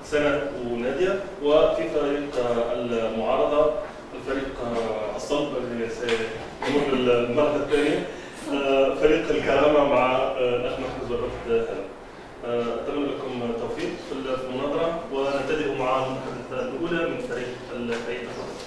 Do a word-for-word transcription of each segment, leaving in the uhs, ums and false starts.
سنة ونادية، وفي فريق المعارضة الفريق الصلب اللي سيمر المرة الثانية فريق الكرامة مع الأخ محمد والرفد هلا. أتمنى لكم التوفيق في المناظرة، ونبتدئ مع المحادثة الأولى من فريق الفريق الصلب.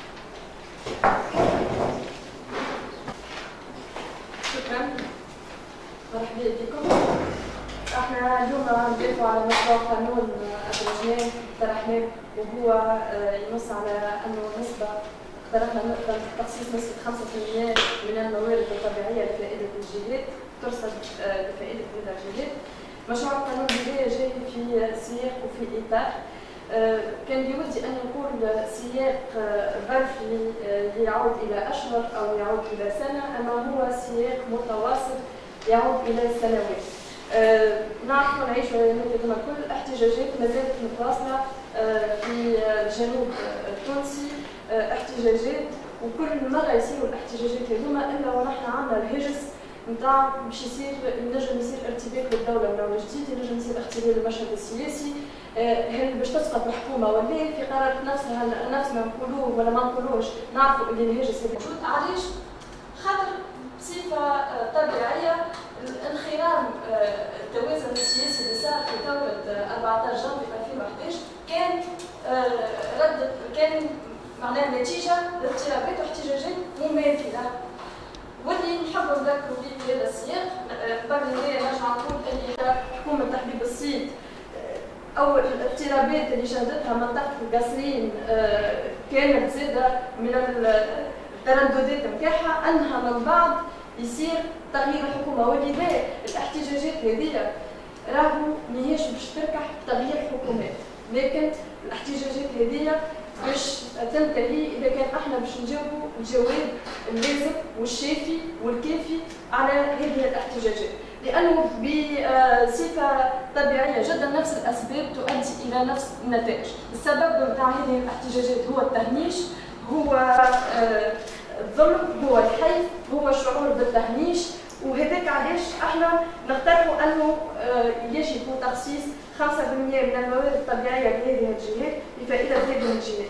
شكرا، مرحبا بكم. احنا اليوم ندافعوا على مشروع قانون ادرجناه طرحناه، وهو ينص على انه نسبه اقترحنا تخصيص نسبه خمسة بالمئة من الموارد الطبيعيه لفائده الجهات ترصد لفائده هذه الجهات. مشروع القانون هذا جاي في سياق وفي اطار كان بودي ان يكون سياق ظرفي يعود الى اشهر او يعود الى سنه، اما هو سياق متواصل يعود الى سنوات. أه نعرف ونعيش كما كل احتجاجات ما زالت متواصله أه في الجنوب التونسي، أه احتجاجات، وكل مره يصيروا الاحتجاجات هذوما الا ونحن عندنا الهجس نتاع باش يصير ينجم يصير ارتباك للدوله من اول جديد، ينجم يصير اختلال المشهد السياسي، أه هل باش تسقط الحكومه ولا في قرار نفسها نفس ما نقولوه ولا ما نقولوش. نعرفوا اللي الهجس هذا موجود، علاش؟ خاطر بصفه طبيعيه انخرام التوازن السياسي اللي صار في ثوره أربعطاش جانفي ألفين وإحداش كان رد كان معناها نتيجه لاضطرابات واحتجاجات مماثله، واللي نحب نذكروا فيه في هذا السياق. قبل هذايا نرجع نقول اللي حكومه تحبيب الصيد اول الاضطرابات اللي شهدتها منطقه القصرين كانت زاده من الترددات نتاعها انها من بعد يصير تغيير الحكومه، ولذا الاحتجاجات هذه راهو ماهيش باش تركح تغيير حكومات، لكن الاحتجاجات هذه باش تنتهي اذا كان احنا باش نجاوبوا الجواب اللازم والشافي والكافي على هذه الاحتجاجات، لانه بصفه طبيعيه جدا نفس الاسباب تؤدي الى نفس النتائج. السبب نتاع هذه الاحتجاجات هو التهميش، هو الظلم، هو الحيف، هو الشعور بالتهميش، وهذاك علاش احنا نقترحوا انه يجب تخصيص خمسة بالمئة من الموارد الطبيعيه لهذه الجهات لفائده هذه الجهات.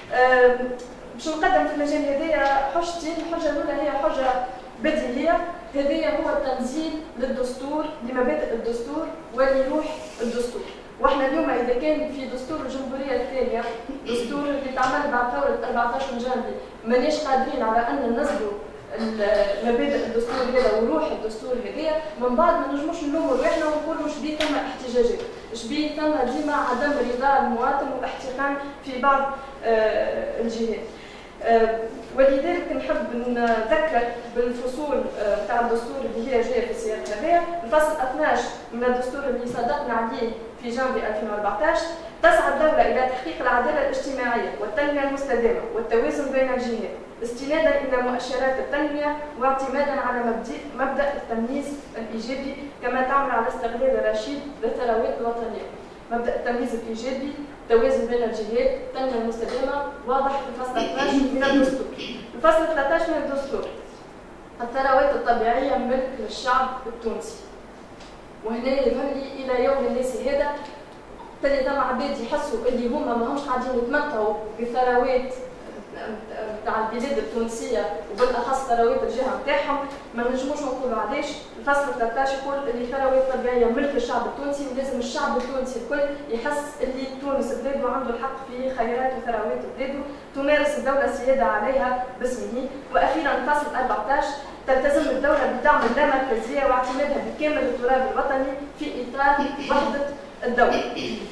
باش نقدم في المجال هذايا حجتين، الحجه الاولى هي حجه بديهيه، هذايا هو التنزيل للدستور لمبادئ الدستور ولروح الدستور. واحنا اليوم اذا كان في دستور الجمهوريه الثانيه، دستور اللي تعمل بعد ثوره أربعطاش جانفي، ماناش قادرين على ان ننزلوا مبادئ الدستور هذا وروح الدستور هذايا، من بعد ما نجموش نلوموا روحنا ونقولوا شبيه ثم احتجاجات، شبيه ثم ديما عدم رضا المواطن والاحتقان في بعض آه الجهات. آه ولذلك نحب نذكر بالفصول نتاع آه الدستور اللي هي جايه في السياق هذايا. الفصل اثناش من الدستور اللي صدقنا عليه في جانفي ألفين وأربعطاش: تسعى الدولة إلى تحقيق العدالة الاجتماعية والتنمية المستدامة والتوازن بين الجهات، استنادا إلى مؤشرات التنمية واعتمادا على مبدأ التمييز الإيجابي، كما تعمل على استغلال الرشيد للثروات الوطنية. مبدأ التمييز الإيجابي، التوازن بين الجهات، التنمية المستدامة، واضح في الفصل اثناش من الدستور. الفصل ثلاثطاش من الدستور: الثروات الطبيعية ملك للشعب التونسي. وهنا يظهر لي الى يوم الناس هذا تاني ثم عباد يحسوا اللي هما ماهمش قاعدين يتمتعوا بثروات نتاع البلاد التونسيه وبالاخص ثروات الجهه نتاعهم، ما نجموش نقولوا علاش. الفصل ثلاثطاش يقول اللي الثروات الطبيعيه ملك الشعب التونسي، ولازم الشعب التونسي الكل يحس اللي تونس بلاده عنده الحق في خيرات وثروات بلاده، تمارس الدوله السياده عليها باسمه. واخيرا الفصل أربعطاش: تلتزم الدولة بدعم اللامركزية واعتمادها بكامل التراب الوطني في إطار وحدة الدولة.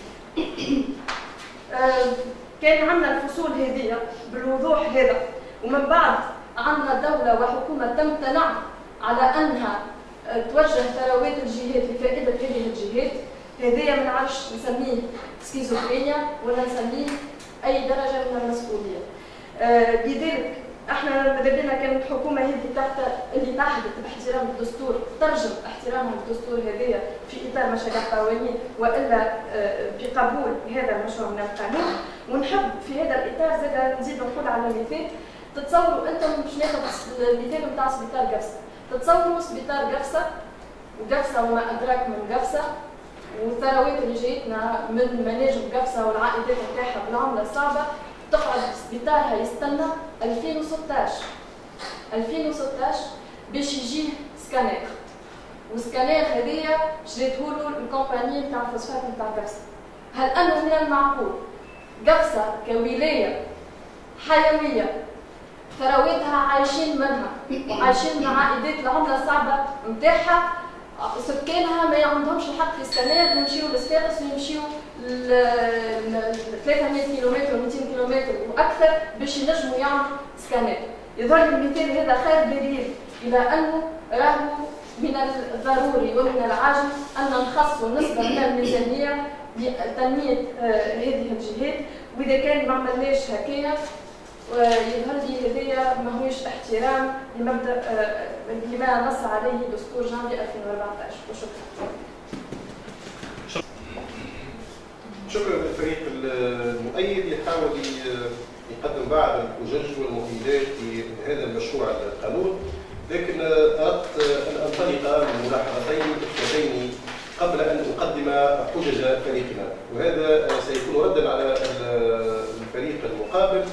آه كان عندنا الفصول هذه بالوضوح هذا، ومن بعد عندنا دولة وحكومة تمتنع على أنها آه توجه ثروات الجهات لفائدة هذه الجهات. هذايا ما نعرفش نسميه سكيزوفرينيا ولا نسميه أي درجة من المسؤولية. آه لذلك احنا ماذا بينا كان الحكومه هذه تحت اللي تعهدت باحترام الدستور ترجم احترامها للدستور هذايا في اطار مشاريع قوانين والا بقبول هذا المشروع من القانون. ونحب في هذا الاطار زاد نزيد نقول على مثال. تتصوروا انتم باش ناخذ المثال نتاع سبيطار قفصه، تتصوروا سبيطار قفصه وقفصه وما ادراك من قفصه والثروات اللي جايتنا من مناجم قفصه والعائدات نتاعها بالعمله الصعبه تقعد سبيطارها يستنى ألفين وستطاش ألفين وستطاش باش يجيه سكانير، والسكانير هذيا شريتهولو الكومباني نتاع الفوسفات نتاع قفصه. هل انه من المعقول قفصه كولايه حيويه ثرواتها عايشين منها وعايشين من عائدات العمله الصعبه نتاعها، سكانها ما عندهمش الحق في السكانات ويمشيو لصفاقس ويمشيو ل ثلاثمائة كيلومتر ومئتين كيلومتر واكثر باش ينجموا يعملوا سكانات. يظهر لي المثال هذا خير دليل الى انه راهو من الضروري ومن العاجل ان نخصصوا نسبه من الميزانيه لتنميه هذه الجهات، واذا كان ما عملناش هكايا يظهر لي هذايا ماهوش احترام لمبدا لما نص عليه دستور جانفي ألفين وأربعطاش. وشكرا. شكرا للفريق المؤيد يحاول يقدم بعض الحجج والمؤيدات لهذا المشروع القانون، لكن اردت ان انطلق من ملاحظتين اخرتين قبل ان اقدم حجج فريقنا، وهذا سيكون ردا على الفريق المقابل.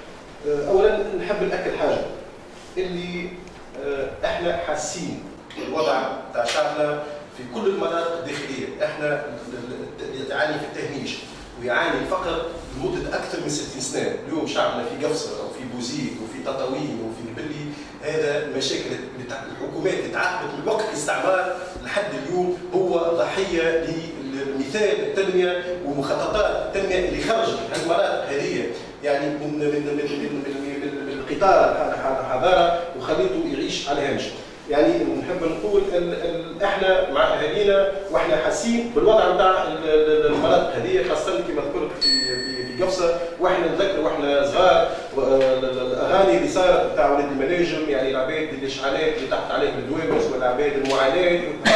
اولا نحب ناكد حاجه اللي احنا حاسين الوضع تاع شعبنا في كل المناطق الداخليه، احنا يعاني في التهميش ويعاني الفقر لمده اكثر من ستين سنه، اليوم شعبنا في قفصه وفي بوزيد وفي تطاوين وفي البلي، هذا مشاكل الحكومات اللي تعاقبت من وقت الاستعمار لحد اليوم هو ضحيه لمثال التنميه ومخططات التنميه اللي خرجت من المناطق هذه يعني من من من من, من, من القطار الحضاره وخليته يعيش على هامش. يعني نحب نقول ال ال احنا مع اهالينا واحنا حاسين بالوضع نتاع المناطق هذه، خاصه كما ذكرت في في في قفصه، واحنا نذكر واحنا صغار الاغاني اللي صارت نتاع ولاد المناجم، يعني العباد الاشعالات اللي تحت عليهم الدوامس والعباد المعاناه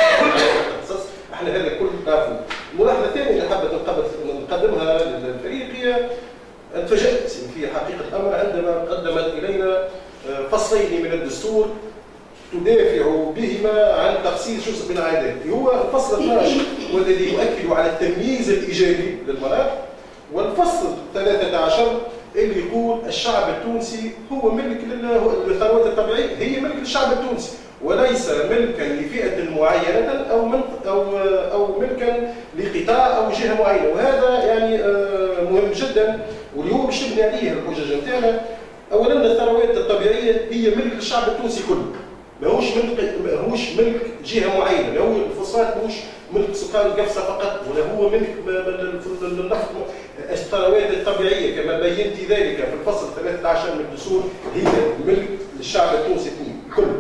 القصص، احنا هذا كل نعرفه. الملاحظه الثانيه اللي حبيت نقدمها للفريق هي تفاجأت في حقيقه الامر عندما قدمت الينا فصلين من الدستور تدافع بهما عن تخصيص جزء من العائدات، هو الفصل اثناشر والذي يؤكد على التمييز الايجابي للمناطق، والفصل ثلاثة عشر اللي يقول الشعب التونسي هو ملك للثروات الطبيعيه، هي ملك للشعب التونسي وليس ملكا لفئه معينه او او او ملكا لقطاع او جهه معينه، وهذا يعني مهم جدا واللي هو باش نبني عليه الحجج نتاعنا. اولا الثروات الطبيعيه هي ملك للشعب التونسي كله، ماهوش ملك ماهوش ملك جهه معينه، لا هو الفوسفات ماهوش ملك سكان قفصه فقط، ولا هو ملك النفط. الثروات الطبيعيه كما بينت ذلك في الفصل ثلاثة عشر من الدستور هي ملك للشعب التونسي كله.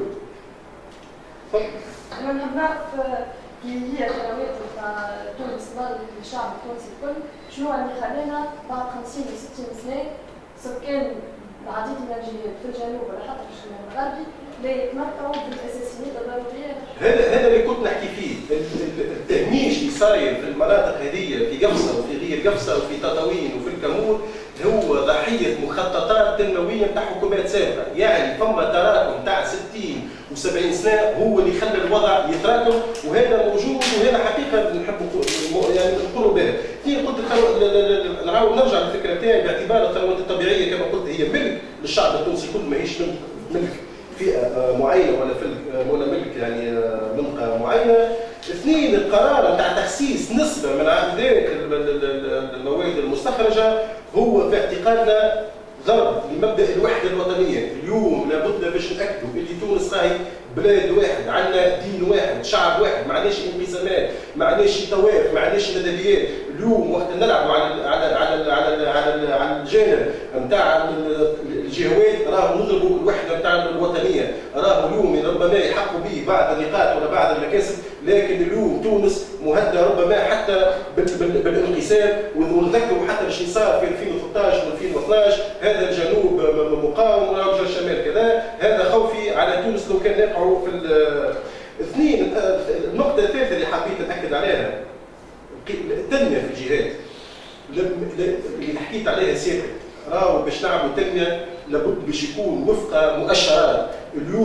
انا نحب نعرف كي هي الثروات نتاع تونس للشعب التونسي الكل، شنو اللي خلانا بعد خمسين و ستين سنه سكان العديد من الجهات في الجنوب ولا حتى في الشمال المغربي لا يتمتعوا بالاساسيات الضروريه. هذا هذا اللي كنت نحكي فيه، التهميش اللي صاير في المناطق هذه في قفصه وفي غير قفصه وفي تطاوين وفي الكمون هو ضحيه مخططات تنمويه نتاع حكومات سابقه، يعني فما تراكم نتاع ستين وسبعين سنه هو اللي خلى الوضع يتراكم، وهذا موجود وهذا حقيقه نحب يعني نقولوا بها. كي قلت نعاود نرجع للفكره نتاعي باعتبار الثروات الطبيعيه كما قلت هي ملك للشعب التونسي كل، ماهيش ملك فئه معينه ولا ولا ملك يعني منطقه معينه. اثنين القرار نتاع تخصيص نسبه من عائدات المواد المستخرجه هو في اعتقادنا ضرب لمبدا الوحده الوطنيه. اليوم لابد باش ناكدوا اللي تونس راهي بلاد واحد، عندنا دين واحد، شعب واحد، ما عندناش انقسامات، ما عندناش طوائف، ما عندناش ندبيات. اليوم وقت نلعبوا على على على على على, على الجانب نتاع الجهوات راهو نضربوا الوحده نتاع الوطنيه، راهو اليوم ربما يحققوا به بعض النقاط ولا بعض المكاسب، لكن اليوم تونس مهدده ربما حتى بالانقسام. ونذكروا حتى باش صار في ألفين وثلاثطاش و2012 هذا الجنوب مقاوم ورجع الشمال كذا، هذا خوفي على تونس لو كان يقعوا في الاثنين. النقطه الثالثه اللي حبيت ناكد عليها التنميه في الجهات اللي حكيت عليها سابقا، راهو باش نعملوا تنميه لابد باش يكون وفق مؤشرات. اليوم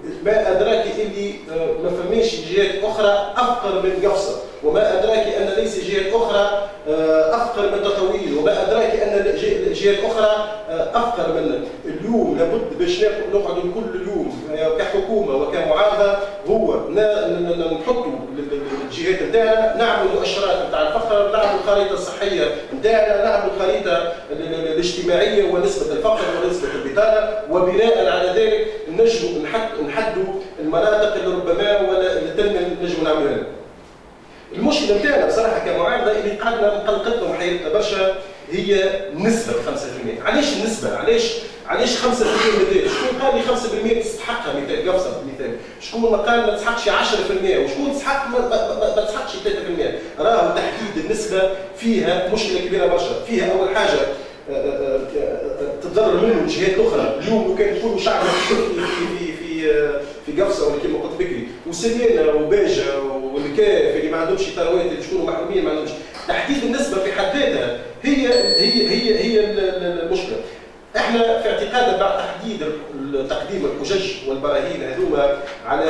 ما أدراك اللي ما فماش جهات أخرى أفقر من قفصة، وما أدراك أن ليس جهات أخرى أفقر من تطويل، وما أدراك أن جهات أخرى أفقر من. اليوم لابد باش نقعدوا كل يوم كحكومة وكمعارضة هو نحطوا الجهات نتاعنا، نعملوا مؤشرات نتاع الفقر، نعملوا الخريطة الصحية نتاعنا، نعملوا الخريطة الاجتماعية ونسبة الفقر ونسبة البطالة، وبناء على ذلك نجموا نحدوا المناطق اللي ربما ولا التنمية نجموا نعملوها. المشكلة نتاعنا بصراحة كمعارضة اللي قعدنا مقلقتنا وحيرتنا برشا هي نسبة خمسة بالمئة. علاش النسبة؟ علاش علاش خمسة بالمئة مثال؟ شكون قال لي خمسة بالمئة تستحقها مثال قفصة مثال؟ شكون قال ما تستحقش عشرة بالمئة؟ وشكون تستحق ما, ما, ما تستحقش ثلاثة بالمئة؟ راهو تحديد النسبة فيها مشكلة كبيرة برشا، فيها أول حاجة تتضرر منه الجهات الأخرى. اليوم لو كان كل شعب في في في في قفصة ولا كما قلت بكري وسليانة وباجة والكاف اللي ما عندهمش ثروات اللي شكونوا محرومين ما عندهمش، تحديد النسبة في حد ذاتها هي هي هي هي المشكلة. احنا في اعتقادنا بعد تحديد تقديم الحجج والبراهين هذوما على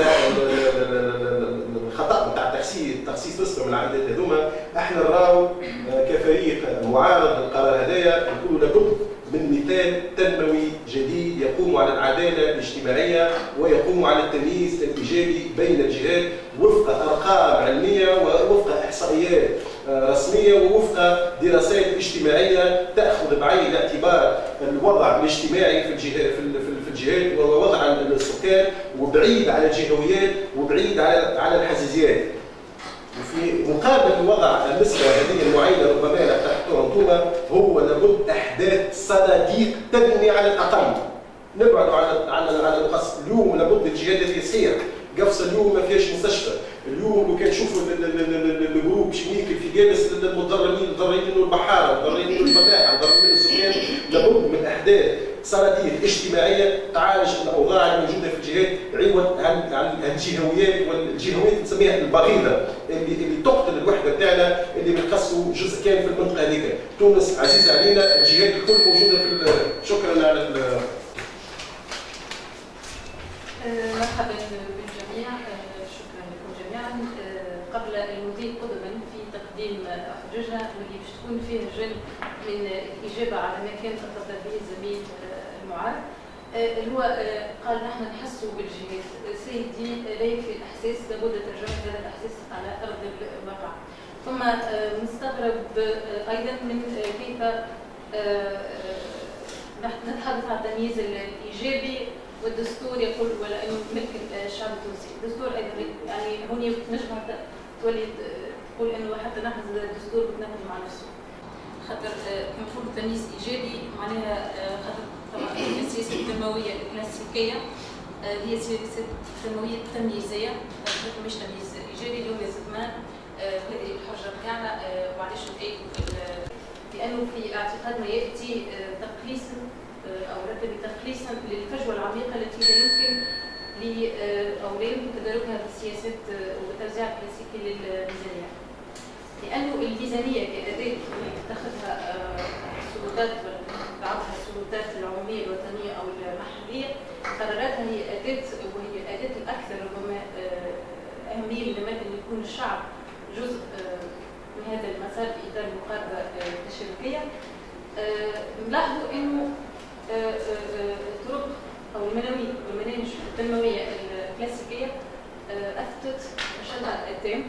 الخطا نتاع تخصيص تخصيص نسبه من العدد هذوما، احنا نراو كفريق معارض للقرار هذايا نقولوا لابد من مثال تنموي جديد يقوم على العداله الاجتماعيه ويقوم على التمييز الايجابي بين الجهات وفق ارقام علميه ووفق احصائيات رسميه ووفق دراسات اجتماعيه تاخذ بعين الاعتبار الوضع الاجتماعي في الجهات في الجهات ووضع السكان، وبعيد على الجهويات وبعيد على على الحزيزيات. وفي مقابل وضع النسبه هذه المعينه ربما لا تحطوها انتم هو لابد احداث صناديق تبني على الاقل. نبعدوا على على على القصر. اليوم لابد الجهات هذه تصير. قفصة اليوم ما فيهاش مستشفى، اليوم لو كان نشوفوا الجروب شميكل في جالس المتضررين متضررين منه البحاره، متضررين منه الفلاحه، متضررين منه السكان، لابد من احداث صناديق اجتماعيه تعالج الاوضاع الموجوده في الجهات عوض عن عن الجهويات، والجهويات نسميها البغيضه اللي اللي تقتل الوحده نتاعنا اللي بنقصوا جزء كان في المنطقه هذيك. تونس عزيزه علينا، الجهات الكل موجوده في. شكرا على مرحبا بالجميع، شكرا لكم جميعا. قبل المضي قدما في تقديم حججها واللي باش تكون فيه جزء من الاجابه على ما كان تفضل به الزميل المعارض، اللي هو قال نحن نحسوا بالجهات. سيدي لا يكفي الاحساس، لابد ترجمه هذا الاحساس على ارض الواقع. ثم نستغرب ايضا من كيف نتحدث عن التمييز الايجابي والدستور يقول ولا انه ملك الشعب التونسي. الدستور ايضا يعني هوني نجم حتى تولي تقول انه حتى نحن الدستور بتناقض مع نفسه. خاطر كما نقولوا تمييز ايجابي معناها خاطر طبعا السياسه التنمويه الكلاسيكيه هي سياسه تنمويه تمييزيه، مش تمييز ايجابي. اليوم لازم هذه الحجه بتاعنا وعلاش نأيدوا، لانه في اعتقادنا ياتي تقليصا أو رتب تقليصا للفجوة العميقة التي لا يمكن ل أو لا يمكن تداركها بالسياسات والتوزيع الكلاسيكي للميزانية. لأنه الميزانية كأداة تتخذها السلطات بعضها السلطات العمومية الوطنية أو المحلية، قراراتها هي أداة وهي الأداة الأكثر ربما أهمية لما أن يكون الشعب جزء من هذا المسار في إطار المقاربة التشاركية. نلاحظوا أنه الطرق او المناهج والمناهج التنمويه الكلاسيكيه اثبتت فشلها التام،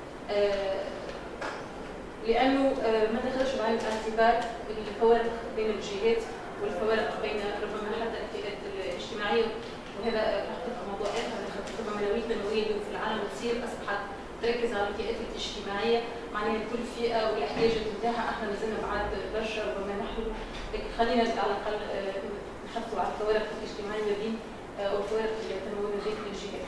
لانه ما تاخذش بعين الاعتبار الفوارق بين الجهات والفوارق بين ربما حتى الفئات الاجتماعيه، وهذا حقيقه موضوع اخر. ربما المناهج التنمويه في العالم تصير اصبحت تركز على الفئات الاجتماعيه، معناها كل فئه والاحتياجات نتاعها. احنا مازلنا بعد برشا ربما نحن، لكن خلينا على الاقل نحثوا على الفوارق الاجتماعيه بين او الفوارق التنمويه بين الجهات.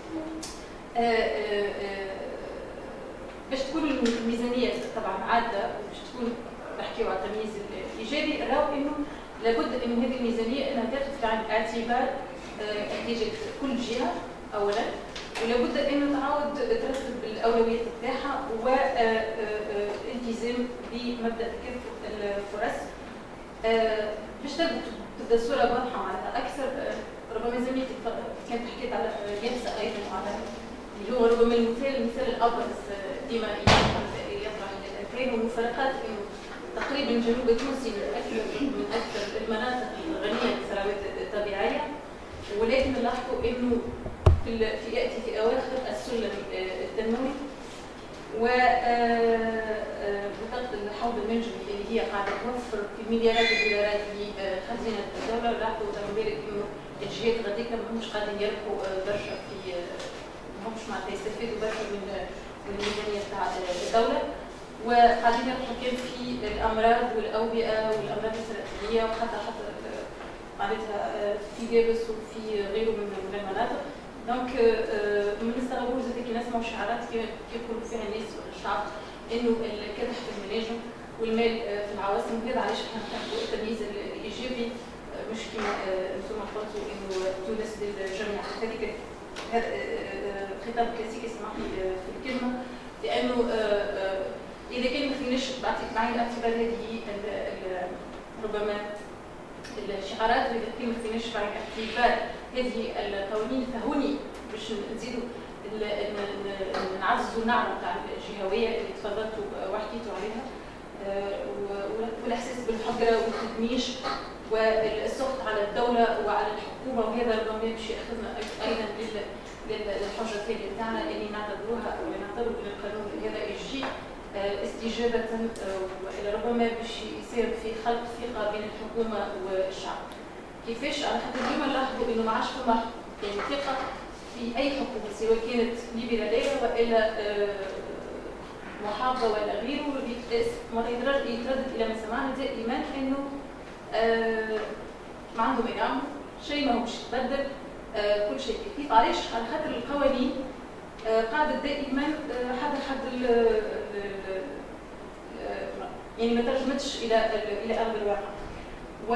باش تكون الميزانيه طبعا عاده وباش تكون نحكيو على التمييز الايجابي، راهو انه لابد ان هذه الميزانيه انها تاخذ في عين الاعتبار احتياجات كل جهه اولا، ولابد انه تعاود ترتب الاولويات بتاعها والالتزام بمبدا تكافؤ الفرص. باش تبدا الصوره واضحه معناتها اكثر. ربما زميلتي كانت حكيت على يابسه ايضا وعلى اللي هو ربما المثال المثال الابرز ديما يطرح الاثنين والمفارقات انه تقريبا جنوب تونسي من اكثر من اكثر المناطق الغنيه بالثروات الطبيعيه، ولكن نلاحظوا انه في في ياتي في اواخر السلم التنموي وبطاقه الحوض المنجمي اللي هي قاعده توفر في مليارات الدولارات لخزينه الدوله. لاحظوا امبارح انه الجهات غاديك ماهمش قاعدين يربحوا برشا في ماهمش معناتها يستفيدوا برشا من من الميزانيه تاع الدوله، وقاعدين يربحوا كان في الامراض والاوبئه والامراض السرطانيه وحتى حتى معناتها في جابس وفي غيره من المناطق. دونك ما نستغربوش زاد كي نسمعوا شعارات كي يقولوا فيها الناس والشعب انه الكدح في المناجم والمال في العواصم، وهذا علاش احنا نحبوا التمييز الايجابي مش كما انتم قلتوا انه تونس للجميع. هذيك هذا خطاب كلاسيكي اسمح لي في الكلمه، لانه اذا كان ما فيناش بعين الاعتبار هذه ربما الشعارات اللي كان ما فيناش بعين الاعتبار هذه القوانين، فهوني باش نزيدوا نعززوا النعمه تاع الجهويه اللي تفضلتوا وحكيتوا عليها، والاحساس بالحجره والتدميش والسخط على الدوله وعلى الحكومه، وهذا ربما باش ياخذنا ايضا للحجه الثانيه بتاعنا اللي نعتبروها او نعتبروا ان القانون هذا يجي استجابه والى ربما باش يساهم في خلق ثقه بين الحكومه والشعب. كيفاش؟ على خاطر اليوم نلاحظوا انه ما عادش فما يعني ثقه في اي حكومه سواء كانت ليبراليه والا محافظه ولا غيره، مرة يتردد الى ما سمعنا دائما انه ما عندهم يعملوا شيء، ما هوش يتبدل، كل شيء كيف. علاش؟ على خاطر القوانين قاعده دائما حتى حد يعني ما ترجمتش الى الى ارض الواقع. و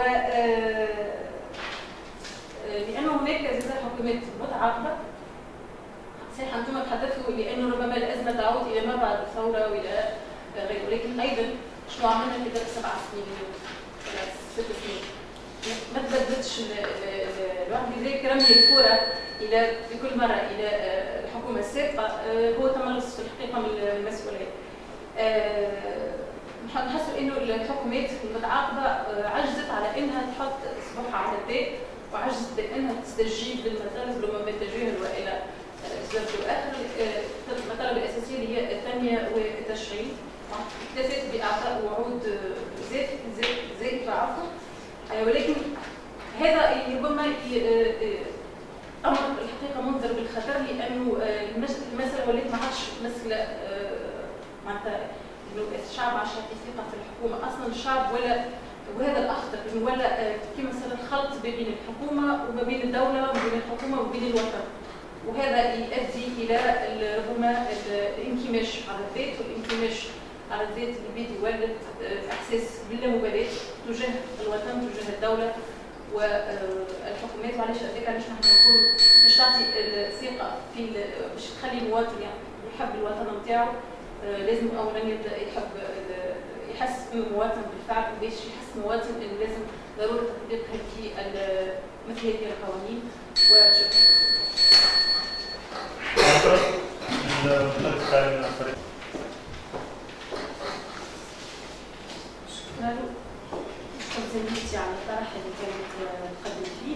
لانه هناك زاد حكومات متعاقبه صحيح انتم تحدثوا لانه ربما الازمه تعود الى ما بعد الثوره والى غيره، ولكن ايضا شنو عملنا في ذلك سبع سنين اليوم ولا ست سنين ما تبدلتش الواحد. لذلك رمي الكره الى في كل مره الى الحكومه السابقه هو تملص في الحقيقه من المسؤوليه. نحسوا انه الحكومات المتعاقبه عجزت على انها تحط اصبعها على الباب، وعجزت بانها تستجيب للمطالب ربما التجاهل والى الاسباب الاخر. المطالب الاساسيه اللي هي التنميه والتشغيل، اكتفت باعطاء وعود زائفه عفوا، ولكن هذا ربما امر الحقيقه منذر بالخطر، لانه المساله ولات ما عادش مساله معناتها انه الشعب عاش في ثقه في الحكومه، اصلا الشعب ولا وهذا الاخطر انه ولا كما مثلا خلط بين الحكومه وما بين الدوله وما بين الحكومه وما بين الوطن، وهذا يؤدي الى ربما الانكماش على الذات، والانكماش على الذات اللي بيد يولد احساس باللامبالاه تجاه الوطن تجاه الدوله والحكومات. وعلاش هذاك علاش نحن نقولوا باش تعطي الثقه في باش تخلي المواطن يعني يحب الوطن نتاعو لازم اولا يبدا يحب يحس انه مواطن بالفعل، وباش يحس مواطن انه لازم ضروره تطبيق هذه مثل هذه القوانين. وشكرا. شكرا. زميلتي على الطرح اللي كانت تقدم فيه.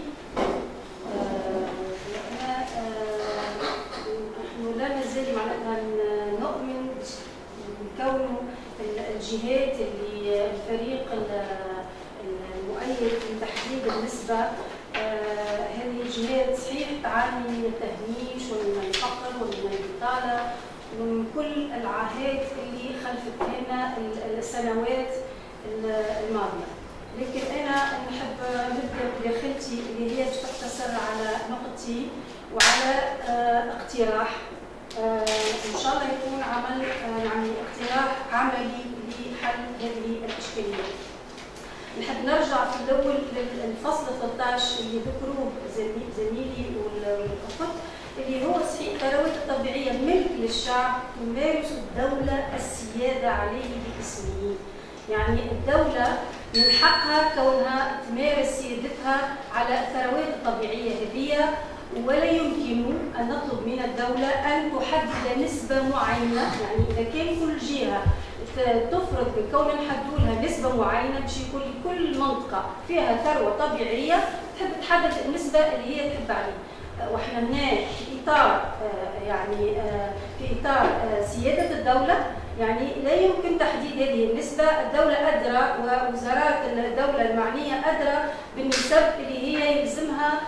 نحن لا نزال معناتها نؤمن بكونه الجهات اللي الفريق المؤيد لتحديد النسبه هذه الجهات صحيح تعاني من التهميش ومن الفقر ومن البطاله ومن كل العاهات اللي خلفت لنا السنوات الماضيه، لكن انا نحب نبدا بداخلتي اللي هي تقتصر على نقطتي وعلى اقتراح ان شاء الله يكون عمل يعني اقتراح عملي لحل هذه الاشكاليات. نحب نرجع في الاول للفصل ثلاثة عشر اللي ذكروه زميلي والاخت، اللي هو صحيح الثروات الطبيعيه ملك للشعب تمارس الدوله السياده عليه باسمه، يعني الدوله من حقها كونها تمارس سيادتها على الثروات الطبيعيه هذه ولا يمكن أن نطلب من الدولة أن تحدد نسبة معينة، يعني إذا كان كل جهة تفرض بكون نحددوا لها نسبة معينة باش يكون كل منطقة فيها ثروة طبيعية تحب تحدد النسبة اللي هي تحب عليه. واحنا هنا في إطار يعني في إطار سيادة الدولة، يعني لا يمكن تحديد هذه النسبة، الدولة أدرى ووزارات الدولة المعنية أدرى بالنسب اللي هي يلزمها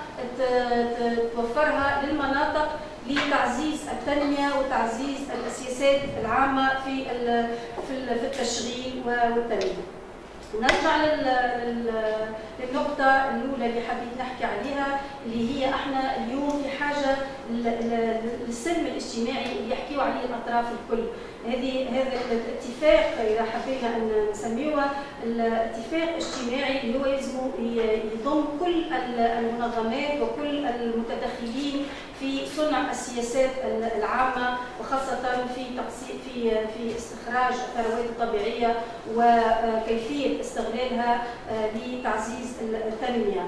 توفرها للمناطق لتعزيز التنمية وتعزيز السياسات العامة في في التشغيل والتنمية. نرجع للنقطة الأولى اللي حبيت نحكي عليها، اللي هي احنا اليوم في حاجة للسلم الاجتماعي اللي يحكيوا عليه الأطراف الكل. هذه هذا الاتفاق إذا حبينا أن نسميه الاتفاق الاجتماعي اللي هو يلزم يضم كل المنظمات وكل المتدخلين في صنع السياسات العامة، وخاصة في تقسيم في في استخراج الثروات الطبيعية وكيفية استغلالها لتعزيز التنمية.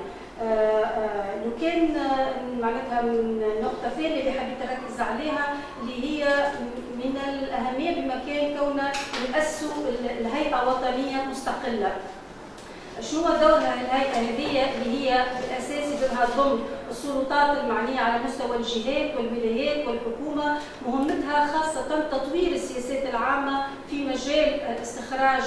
لو كان معناتها من النقطة الثانية اللي حبيت أركز عليها اللي هي من الأهمية بمكان كوننا نأسسوا الهيئة وطنية مستقلة. شنو دورها الهيئة هذه اللي هي بالأساس بدها تضم السلطات المعنية على مستوى الجهات والولايات والحكومة، مهمتها خاصة تطوير السياسات العامة في مجال استخراج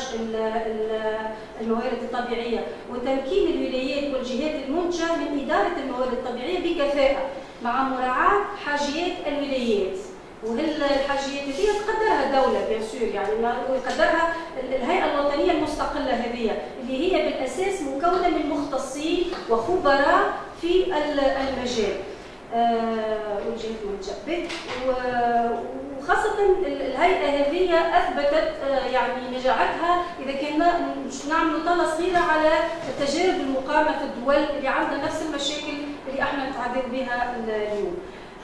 الموارد الطبيعية وتمكين الولايات والجهات المنتجة من إدارة الموارد الطبيعية بكفاءة مع مراعاة حاجيات الولايات. وهالحاجيات هذه تقدرها الدولة بيان سور، يعني ويقدرها الهيئة الوطنية المستقلة هذه اللي هي بالأساس مكونة من مختصين وخبراء في المجال والجهات المنتجة. وخاصة الهيئة هذه أثبتت يعني نجاعتها إذا كنا نعمل طلة صغيرة على التجارب المقامة في الدول اللي عندها نفس المشاكل اللي احنا نتعرض بها اليوم.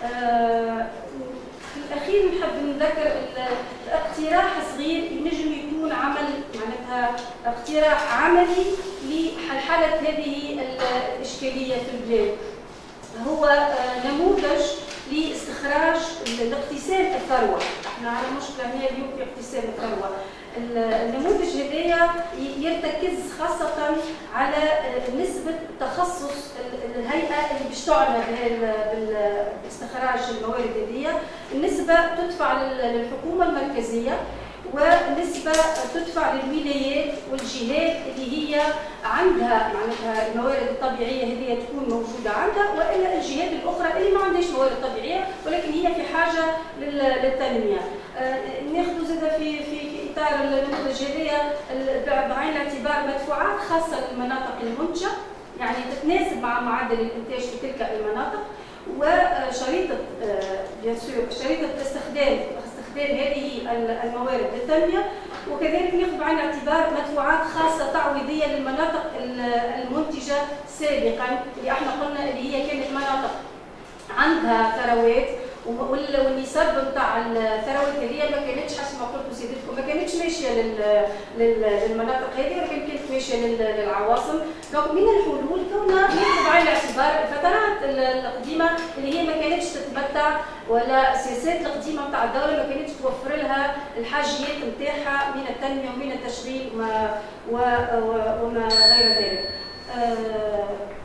في الأخير نحب نذكر اقتراح صغير ينجم يكون عمل معناتها اقتراح عملي لحلحلة هذه الإشكالية في البلاد. هو نموذج لاستخراج لاقتسام الثروة. احنا على مشكلة هنا اليوم في اقتسام الثروة. النموذج هذايا يرتكز خاصة على نسبة تخصص الهيئة اللي باش تعنى باستخراج الموارد هذيا. النسبة تدفع للحكومة المركزية ونسبة تدفع للولايات والجهات اللي هي عندها معناتها الموارد الطبيعية هذه تكون موجودة عندها، وإلا الجهات الأخرى اللي ما عندهاش موارد طبيعية ولكن هي في حاجة للتنمية. ناخذ زاد في في إطار النموذج هذايا بعين الاعتبار مدفوعات خاصة للمناطق المنتجة، يعني تتناسب مع معدل الإنتاج في تلك المناطق، وشريطة بيان سور شريطة استخدام استخدام هذه الموارد للتنمية، وكذلك ناخذ بعين الاعتبار مدفوعات خاصة تعويضية للمناطق المنتجة سابقا اللي احنا قلنا اللي هي كانت مناطق عندها ثروات والنسب نتاع الثروات هذه ما كانتش حسب ما قلتوا سيدتكم ما كانتش ماشيه للمناطق هذه ولكن كانت ماشيه للعواصم. دونك من الحلول كنا ناخذ بعين الاعتبار الفترات القديمه اللي هي ما كانتش تتمتع ولا السياسات القديمه نتاع الدوله ما كانتش توفر لها الحاجيات نتاعها من التنميه ومن التشغيل وما, وما غير ذلك. آه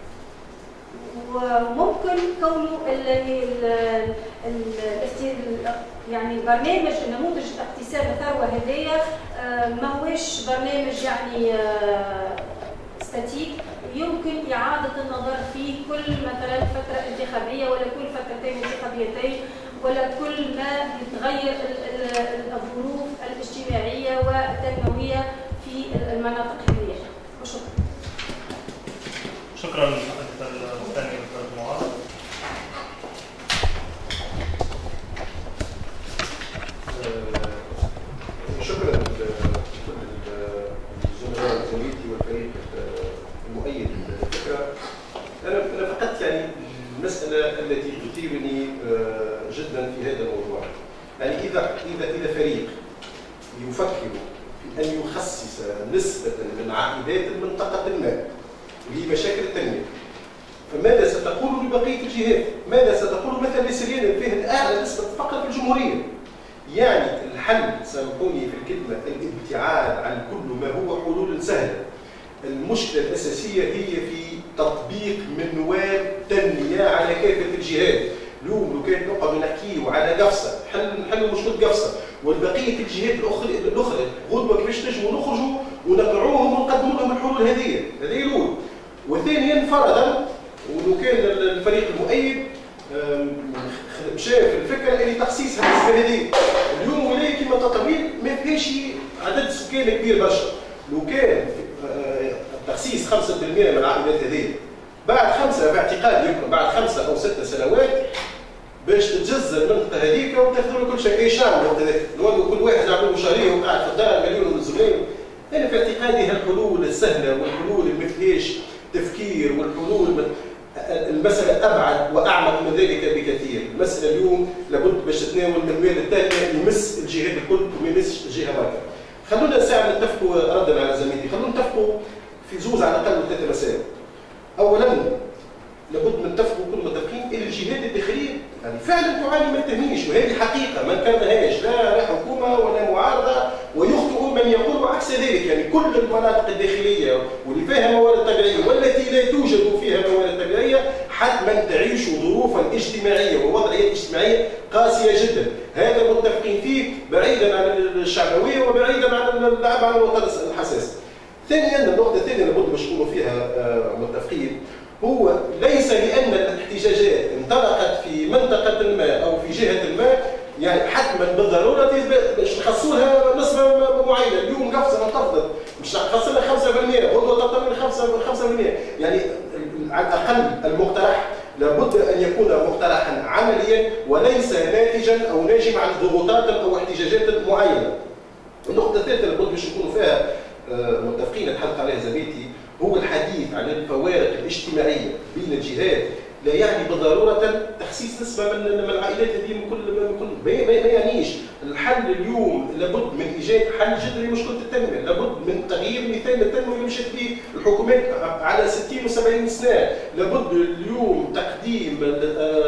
وممكن كونه ال ال ال يعني برنامج نموذج اقتسام الثروه هذايا ما هوش برنامج يعني ستاتيك، يمكن اعاده النظر فيه كل مثلا فتره انتخابيه ولا كل فترتين انتخابيتين ولا كل ما يتغير الظروف الاجتماعيه والتنمويه في المناطق هذه. وشكرا. شكرا للمحادثة الثانية دكتورة معاذ. شكرا للزملاء زميلتي والفريق المؤيد للفكرة. أنا أنا فقط يعني المسألة التي تثيرني جدا في هذا الموضوع، يعني إذا إذا إذا فريق يفكر في أن يخصص نسبة من عائدات المنطقة ما لمشاكل التنمية فماذا ستقول لبقيه الجهات؟ ماذا ستقول مثلا لسريان اللي فيه اعلى نسبه فقر في الجمهوريه؟ يعني الحل سامحوني في الكلمه الابتعاد عن كل ما هو حلول سهله. المشكله الاساسيه هي في تطبيق منوال تنميه على كافه الجهات. اليوم لو كان نقعدوا نحكيوا على قفصه حل نحلوا مشكله قفصه والبقيه الجهات الاخرى الاخرى غدوه كيفاش نجموا نخرجوا ونقنعوهم ونقدموا لهم الحلول هذه، هذه الاولى. وثانيا فرضا ولو كان الفريق المؤيد شاف الفكره اللي تخصيص هالنسبه هذه. اليوم ولايه كما تطويل ما فيهاش عدد سكان كبير برشا. لو كان تخصيص خمسة بالمئة من العائلات هذه بعد خمسه باعتقاد يمكن بعد خمسه او ست سنوات باش تتجزا المنطقه هذيك وتاخذوا له كل شيء اي شامل وكذا، نولوا كل واحد يعمل له شهريه وقاعد في الدار مليون ونزلين. انا في اعتقادي هالحلول السهله والحلول اللي ما فيهاش تفكير والحلول المساله ابعد واعمق من ذلك بكثير. المساله اليوم لابد باش تتناول المنوال التالي يمس الجهات الكل وما يمسش الجهه واحده. خلونا ساعه نتفقوا ردا على زميلي، خلونا نتفقوا في زوز على الاقل ثلاثه مسائل. اولا لابد نتفقوا كل متفقين ان الجهات الداخليه يعني فعلا تعاني من التهميش، وهذه حقيقه ما كانهاش لا حكومه ولا معارضه، ويخطئ من يقول عكس ذلك. يعني كل المناطق الداخليه واللي فيها موارد طبيعيه والتي لا توجد فيها موارد طبيعيه حتما تعيش ظروفا اجتماعيه ووضعيه اجتماعيه قاسيه جدا، هذا متفقين فيه بعيدا عن الشعبويه وبعيدا عن اللعب على الوطن الحساس. ثانيا النقطه الثانيه لابد باش نكونوا فيها متفقين، هو ليس لان الاحتجاجات انطلقت في منطقه ما او في جهه ما يعني حتما بالضروره باش نخصوا لها نسبه معينه. اليوم قفصه انتفضت مش نخص لها خمسة بالمئة غدوه تقترب من خمسة بالمئة. يعني على الاقل المقترح لابد ان يكون مقترحا عمليا وليس ناتجا او ناجم عن ضغوطات او احتجاجات معينه. النقطه الثالثه لابد باش نكونوا فيها متفقين نتحدث عليها زميلتي هو الحديث عن الفوارق الاجتماعيه بين الجهات لا يعني بالضروره تخصيص نسبه من العائلات هذه من كل من كل ما, ما يعنيش. الحل اليوم لابد من ايجاد حل جذري لمشكله التنميه، لابد من تغيير مثال التنميه اللي مشت به الحكومات على ستين وسبعين سنه، لابد اليوم تقديم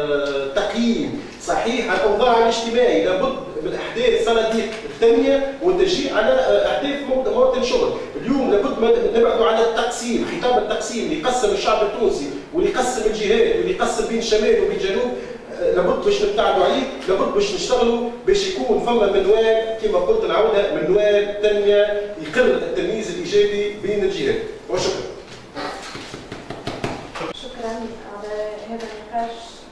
تقييم صحيح على الاوضاع الاجتماعي، لابد من احداث صناديق التنميه والتشجيع على احداث مواطن شغل. اليوم لابد نبعدوا على التقسيم، خطاب التقسيم اللي يقسم الشعب التونسي واللي يقسم الجهات واللي يقسم بين الشمال وبين الجنوب، لابد باش نبتعدوا عليه، لابد باش نشتغلوا باش يكون فما منوال كما قلت نعاودها منوال تنميه يقر التمييز الايجابي بين الجهات. وشكرا. شكرا على هذا النقاش.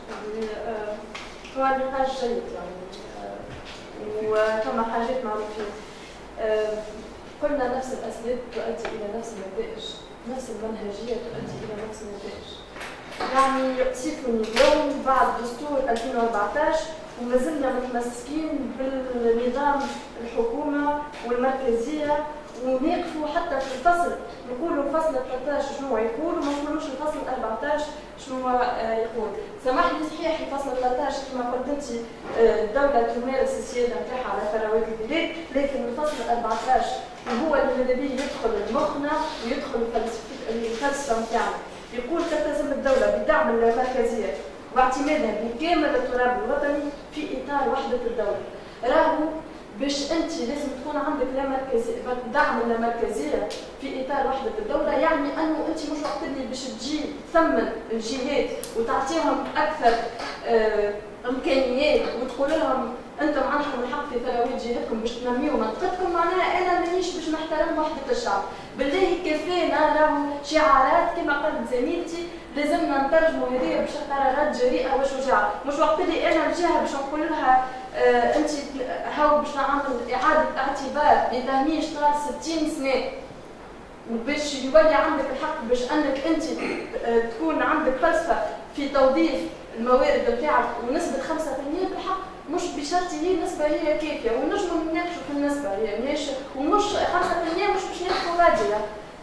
هو نقاش جيد يعني وثم حاجات معروفين. قلنا نفس الاسباب تؤدي الى نفس النتائج، نفس المنهجيه تؤدي الى نفس النتائج. يعني يؤسفني اليوم بعد دستور ألفين وأربعطاش وما زلنا متمسكين بالنظام الحكومه والمركزيه ونقفوا حتى في الفصل نقولوا الفصل ثلاثطاش شنو يقول وما نقولوش الفصل أربعطاش شنو يقول. سمح لي صحيح الفصل ثلاثطاش كما قلت انت الدوله تمارس السياده نتاعها على ثروات البلاد، لكن الفصل أربعطاش هو اللي ماذا بيه يدخل لمخنا ويدخل الفلسفه نتاعنا. يقول تلتزم الدوله بدعم المركزيه واعتمادها بكامل التراب الوطني في اطار وحده الدوله. راهو باش انت لازم تكون عندك لا مركزيه دعم اللامركزيه في اطار وحده الدوله، يعني انه انت مش وقت اللي باش تجي تثمن الجهات وتعطيهم اكثر آه امكانيات وتقول لهم انتم عندكم الحق في ثروات جهتكم باش تنميوا منطقتكم، معناها انا مانيش باش نحترم وحده الشعب. بالله كفانا راهو شعارات كما قالت زميلتي لازمنا نترجموا هذه باش قرارات جريئه وشجاعه، مش وقت اللي انا الجهه باش نقول لها آه انت هاو باش نعمل اعاده اعتبار لتهميش طال ستين سنه وباش يولي عندك الحق باش انك انت آه تكون عندك فلسفه في توظيف الموارد بتاعك ونسبه خمسة بالمئة بالحق مش بشرط هي النسبه هي كافيه ونجموا نناقشوا في النسبه هي ماشي ومش خمسة بالمئة مش باش ناخذوا غاديه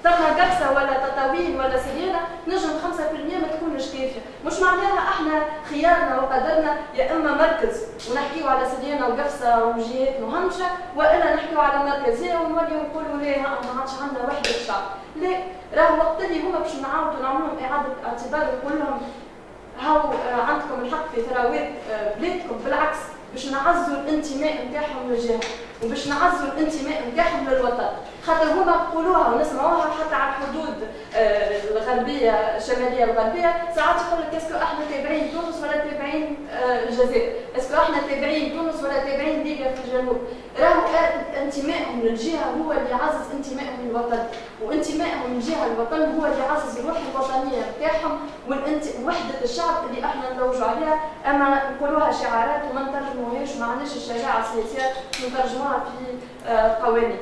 ثم قفصه ولا تطاوين ولا سريانه نجم خمسة بالمئة ما تكونش كافيه، مش معناها احنا خيارنا وقدرنا يا اما مركز ونحكيو على سريانه وقفصه وجهات مهمشه، والا نحكيو على مركزيه ونوليو نقولوا لا ما عادش عندنا وحده الشعب، لا راهو وقت اللي هما باش نعاودوا نعملوا لهم اعاده اعتبار ونقول لهم هاو عندكم الحق في ثروات بلادكم، بالعكس باش نعزوا الانتماء نتاعهم للجهه وباش نعزوا الانتماء نتاعهم للوطن، خاطر هما يقولوها ونسمعوها حتى على الحدود الغربيه الشماليه الغربيه، ساعات يقول لك اسكو احنا تابعين تونس ولا تابعين الجزائر، اسكو احنا تابعين تونس ولا تابعين ليبيا في الجنوب، راهو انتمائهم للجهه هو اللي يعزز انتمائهم للوطن، وانتمائهم للجهه للوطن هو اللي يعزز الروح الوطنيه نتاعهم ووحده الشعب اللي احنا نلوجوا عليها، اما نقولوها شعارات وما نترجموهاش، ما عندناش الشجاعه السياسيه نترجموها في قوانين.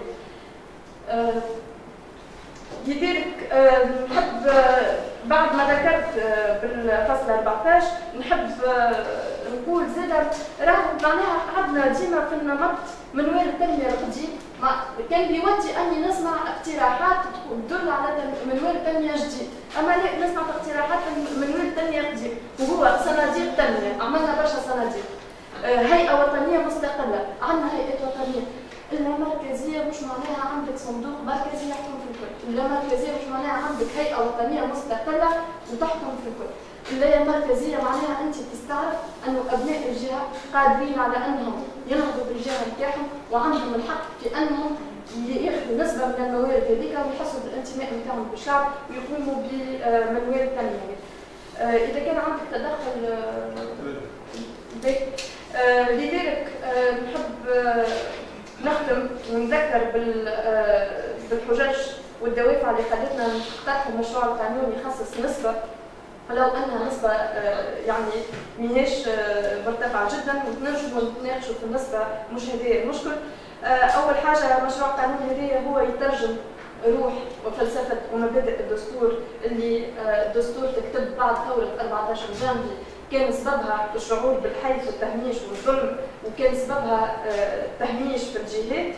لذلك نحب بعد ما ذكرت بالفصل أربعطاش نحب نقول زاده راهو معناها عندنا ديما في النمط منوال التنميه القديم، كان بيودي اني نسمع اقتراحات تدل على منوال تنميه جديد، اما لا نسمع اقتراحات منوال تنميه قديم، وهو صناديق تنميه، عملنا برشا صناديق. هيئه وطنيه مستقله، عندنا هيئات وطنيه. اللامركزيه مش معناها عندك صندوق مركزي يحكم في الكل، اللامركزيه مش معناها عندك هيئه وطنيه مستقله وتحكم في الكل. اللامركزيه معناها انت تستعرف انه ابناء الجهه قادرين على انهم ينهضوا بالجهه نتاعهم وعندهم الحق في انهم ياخذوا نسبه من الموارد هذيك ويحسوا بالانتماء نتاعهم بالشعب ويقوموا بمنوال التنميه. اذا كان عندك تدخل لذلك نحب نختم ونذكر بالحجج والدوافع اللي خلتنا نقترحوا مشروع القانون يخصص نسبه، ولو انها نسبه يعني ماهيش مرتفعه جدا ونجموا نتناقشوا في النسبه، مش هذا المشكل. اول حاجه مشروع القانون هذا هو يترجم روح وفلسفه ومبادئ الدستور اللي الدستور تكتب بعد ثوره أربعطاش جانفي، كان سببها الشعور بالحيف والتهميش والظلم، وكان سببها التهميش في الجهات.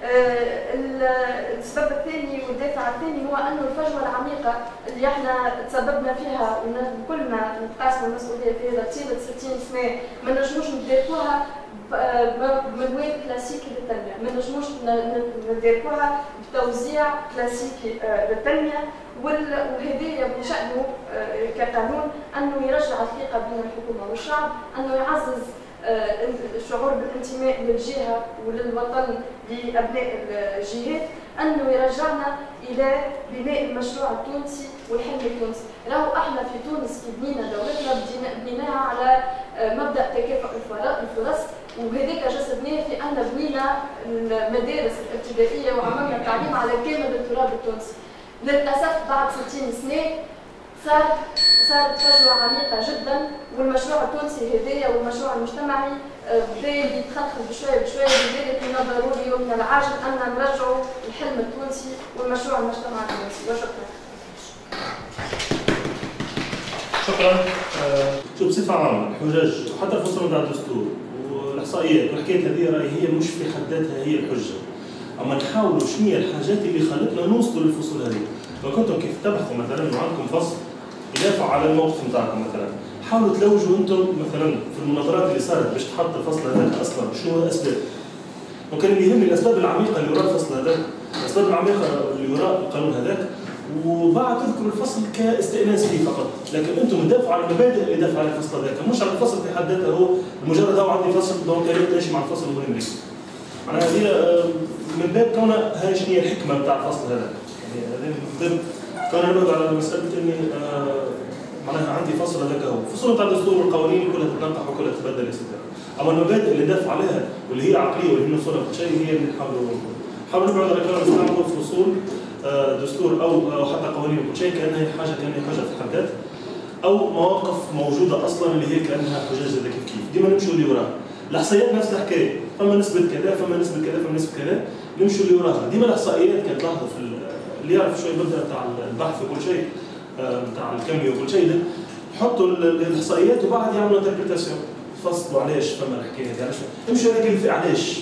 السبب الثاني والدافع الثاني هو انه الفجوه العميقه اللي احنا تسببنا فيها وكلنا نتقاسموا المسؤوليه فيها طيله ستين سنه ما نجموش نديركوها بمنوال كلاسيكي للتنميه، ما نجموش نديركوها بتوزيع كلاسيكي للتنميه، وهذايا بشأنه كقانون انه يرجع الثقه بين الحكومه والشعب، انه يعزز الشعور بالانتماء للجهه وللوطن لابناء الجهات، انه يرجعنا الى بناء المشروع التونسي والحلم التونسي. راهو احنا في تونس كي بنينا دولتنا بنيناها على مبدا تكافؤ الفرص، وهذاك جسدناه في ان بنينا المدارس الابتدائيه وعملنا التعليم على كامل التراب التونسي. للاسف بعد ستين سنه صار صارت فجوه عميقه جدا، والمشروع التونسي هذايا والمشروع المجتمعي بدا يتخلخل بشويه بشويه، لذلك من الضروري ومن العاجل ان نرجعوا الحلم التونسي والمشروع المجتمعي التونسي. وشكرا. شكرا. شو بصفه عامه الحجج وحتى الفصول نتاع الدستور والاحصائيات والحكايات هذه راهي هي مش في حد ذاتها هي الحجه، اما نحاولوا شنو هي الحاجات اللي خلتنا نوصلوا للفصول هذه. فكنتم كيف تبحثوا مثلا وعندكم فصل يدافع على الموقف نتاعكم مثلا، حاولوا تلوجوا انتم مثلا في المناظرات اللي صارت باش تحط الفصل هذاك اصلا شنو هو الاسباب. وكان اللي يهمني الاسباب العميقه اللي وراء الفصل هذاك، الاسباب العميقه اللي وراء القانون هذاك، وبعد تذكروا الفصل كاستئناس فيه فقط، لكن انتم تدافعوا على المبادئ اللي دافع على الفصل هذاك، مش على الفصل في حد ذاته. هو مجرد هو عندي فصل دونك انا ماشي مع الفصل المهم لي. معناها هذه من باب كونها هاي شنو هي الحكمه بتاع الفصل هذا. يعني هذا من باب كون نبعد على مساله اني آه معناها عندي فصل هذاك هو فصول بتاع الدستور والقوانين كلها تتنطح وكلها تتبدل يا اما المبادئ اللي دافع عليها واللي هي عقليه واللي هي صوره شيء هي اللي نحاولوا نحاولوا نبعد على كلام نستعملوا فصول آه دستور او او حتى قوانين وكل شيء كانها حاجه كانها حاجه في حد ذاتها، او مواقف موجوده اصلا اللي هي كانها حجاج هذا كيف كيف ديما نمشوا اللي وراها. الاحصائيات نفس الحكايه، فما نسبه كذا فما نسبه كذا فما نسبه كذا نمشوا اللي وراها. ديما الاحصائيات كانت لاحظوا في اللي يعرف شوي مبدا تاع البحث وكل شيء بتاع الكيمياء وكل شيء ده حطوا الاحصائيات وبعد يعملوا انتربريتاسيون، فصلوا علاش فما الحكايه هذه، علاش امشوا هذيك اللي في علاش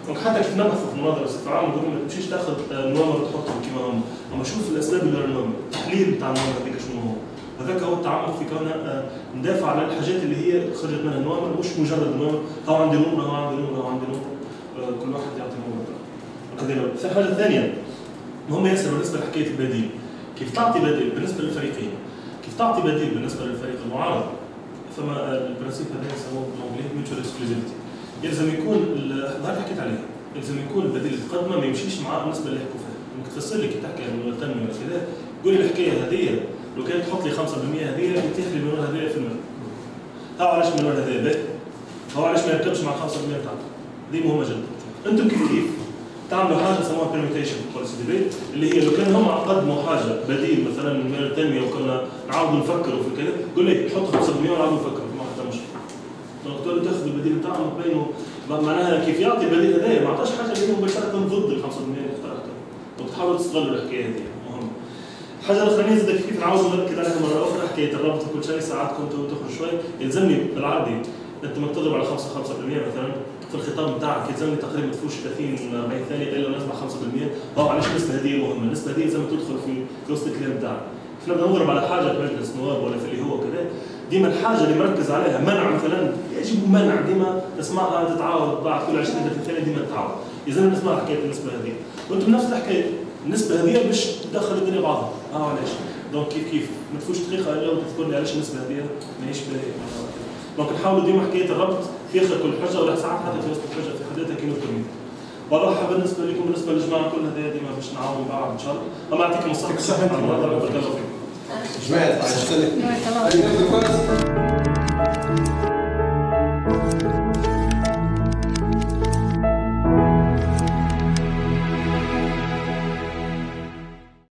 دونك حتى كيف نبحثوا في المناظره بصفه عامه نقول ما تمشيش تاخذ نوامر وتحطهم كما هم، اما شوف الاسباب اللي ورا النوامر، التحليل بتاع النوامر هذيك شنو هو. هذاك هو التعمق في كونها ندافع على الحاجات اللي هي خرجت منها النوامر، مش مجرد النوامر هو عندي نمره هو عندي نمره هو عندي نمره كل واحد يعطي نمره. وكذا الحاجه الثانيه مهمه ياسر بالنسبه لحكايه البديل، كيف تعطي بديل بالنسبه للفريقين، كيف تعطي بديل بالنسبه للفريق المعارض. فما البرنسيب هذا يسموه بالانجليزي ميوتشوال اكسكلوزيفيتي، يلزم يكون هذا حكيت عليه، يلزم يكون البديل اللي تقدمه ما يمشيش مع بالنسبه اللي يحكوا فيها، انك تفسر لي كيف تحكي عن التنميه ولا كذا، قول لي الحكايه هذه لو كانت تحط لي خمسة بالمئة هذه يتيح لي المليون هذه في المال. هاو علاش المليون هذا باهي؟ هاو علاش ما يركبش مع خمسة بالمئة بتاعته؟ دي مهمه جدا. انتم كيف كيف تعملوا حاجه يسموها بيرميتيشن بوليسي ديبيت، اللي هي لو كان هم قدموا حاجه بديل مثلا من مال التنميه وكنا نعاودوا نفكروا في كذا، قول لي تحطوا خمسة بالمئة ونعاودوا نفكروا ما حتى مشكله. دونك تقدروا تاخذوا البديل بتاعهم وتبينوا معناها كيف يعطي البديل هذايا، ما عطاش حاجه اللي مباشره ضد ال خمسة بالمئة اللي اخترعتها. دونك تحاولوا تستغلوا الحكايه هذه مهمه. الحاجه الاخرانيه زاد كيف نعاود نركز عليها مره اخرى، حكايه الربط وكل شيء ساعات كنتوا تخرجوا شوي، يلزمني بالعربي انت ما تضرب على خمسة خمسة بالمئة مثلا في الخطاب بتاعك، يلزمني تقريبا تفوش ثلاثين أربعين ثانيه الا نسبه خمسة بالمئة، او علاش النسبه هذه مهمه، النسبه هذه لازم تدخل في في وسط الكلام بتاعك. احنا بدنا نضرب على حاجه في مجلس النواب ولا في اللي هو كذا، ديما الحاجه اللي مركز عليها منع مثلا، يجب منع ديما تسمعها تتعاود بعد كل عشرين ثلاثين ثانيه ديما تتعاود، يلزم نسمع حكايه النسبه هذه، وانتم نفس الحكايه، النسبه هذه باش تدخل الدنيا بعضها، اه علاش؟ دونك كيف كيف ما تفوش دقيقه الا وتذكر لي علاش النسبه هذه ماهيش باهيه. دونك نحاولوا ديما حكايه الربط في اخر كل حجه ولا ساعات حتى في وسط الحجه في حد ذاتها كيما التلميذ. والله بالنسبه لكم بالنسبه للجماعه كلها ديما باش نعاونوا بعض ان شاء الله، اما يعطيكم الصحه. جماعه